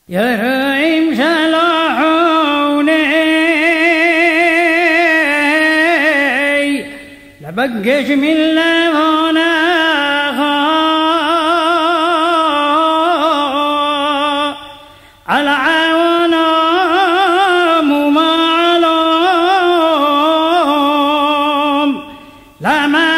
يريم شلحوني لبقش من لبنا على عوانهم ومعلوم لما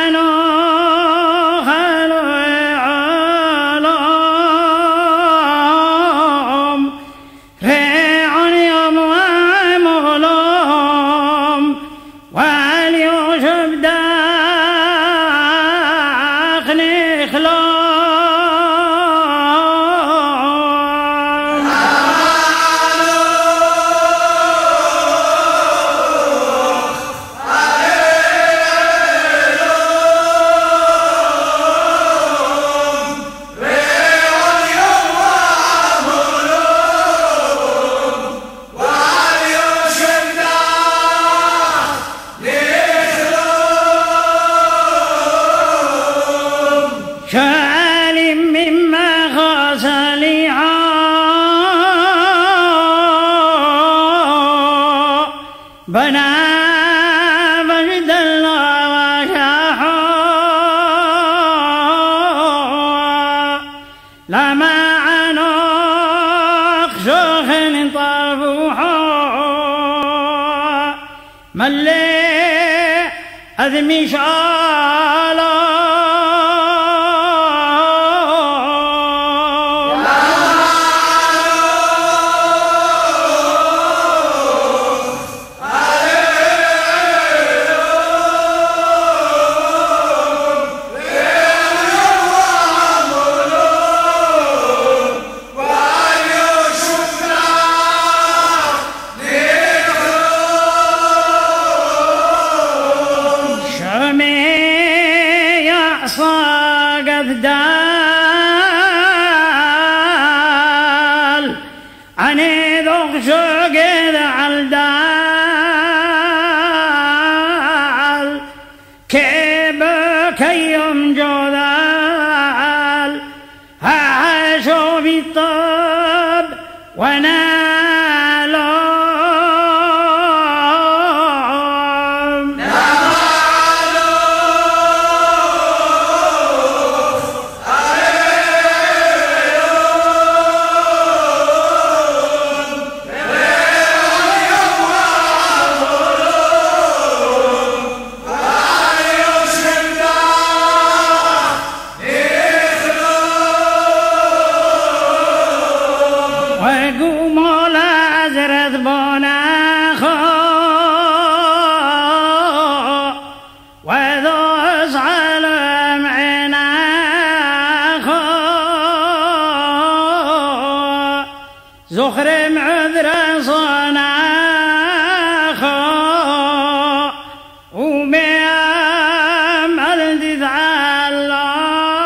شال مما غزل بنا مجد الله وشاحا لما عنق شيخ طرفوحا ملي أذمي شالا صاقت دال عني ذوق شوق الدال كيبك يوم جذال هاشو بالطب ونالو وقوموا لازرت بناخو وذوس على معناخو زخر معذر صناخو وميام الذي تعلم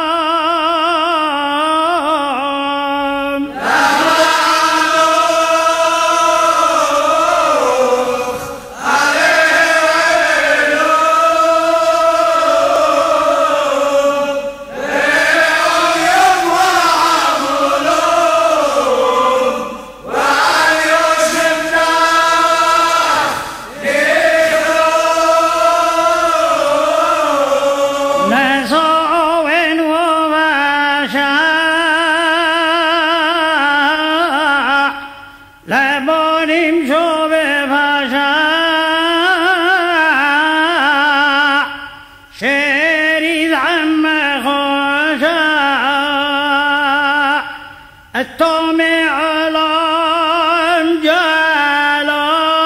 لابد يمشوا بفشاء شريد عم خشاء الطمع على جالا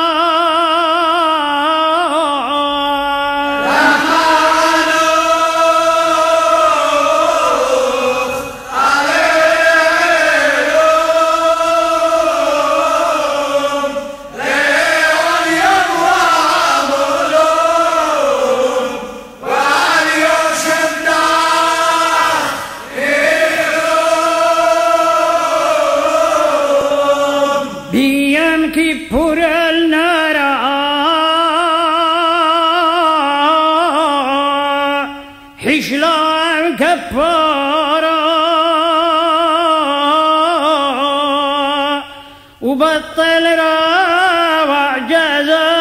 كبر النار حشلا كفارا وبطل راوع جزر